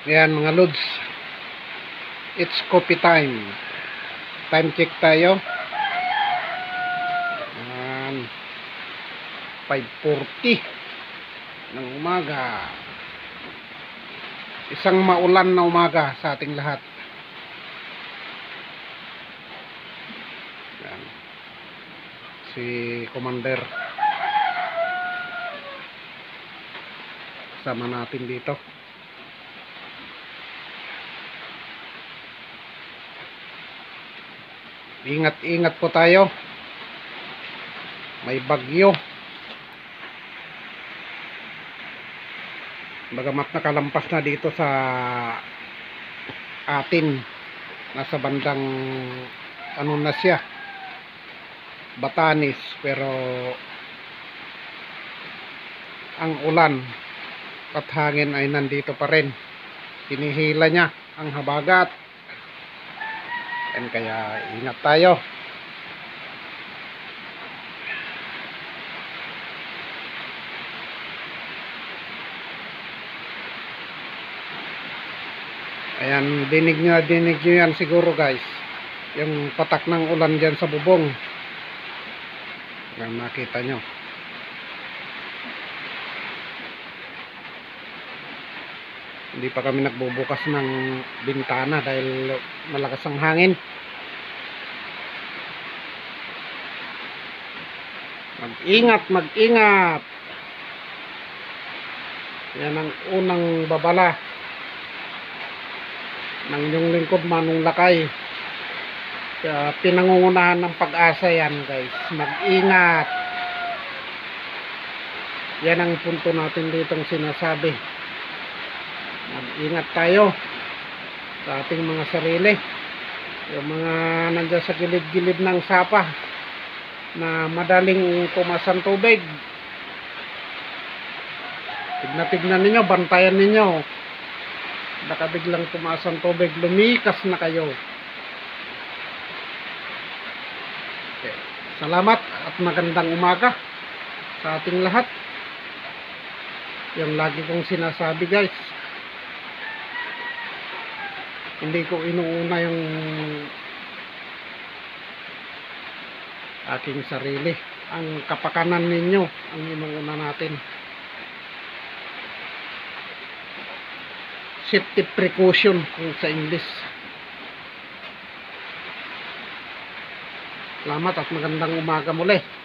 Ayan mga lods, it's coffee time. Time check tayo. Ayan, 5:40 ng umaga. Isang maulan na umaga sa ating lahat. Ayan, si Commander kasama natin dito. Ingat-ingat po tayo. May bagyo. Bagamat nakalampas na dito sa atin, nasa bandang ano na siya, Batanes, pero ang ulan at hangin ay nandito pa rin. Hinihila niya ang habagat. And kaya ingat tayo. Ayan, dinig nyo yan siguro guys, yung patak ng ulan dyan sa bubong. Ayan, makita nyo. Hindi pa kami nagbubukas ng bintana dahil malakas ang hangin. Mag-ingat. Yan ang unang babala ng inyong lingkod, Manong Lakay. Kaya pinangungunahan ng pag-asa yan guys. Mag-ingat. Yan ang punto natin ditong sinasabi. Mag-ingat tayo sa ating mga sarili. Yung mga nandiyan sa gilid-gilid ng sapa na madaling tumasan tubig, tignan ninyo, bantayan ninyo. Baka biglang tumasan tubig, lumikas na kayo. Okay. Salamat at magandang umaga sa ating lahat. Yung lagi kong sinasabi guys, hindi ko inuuna yung aking sarili. Ang kapakanan ninyo ang inuuna natin. Safety precaution kung sa English. Salamat at magandang umaga muli.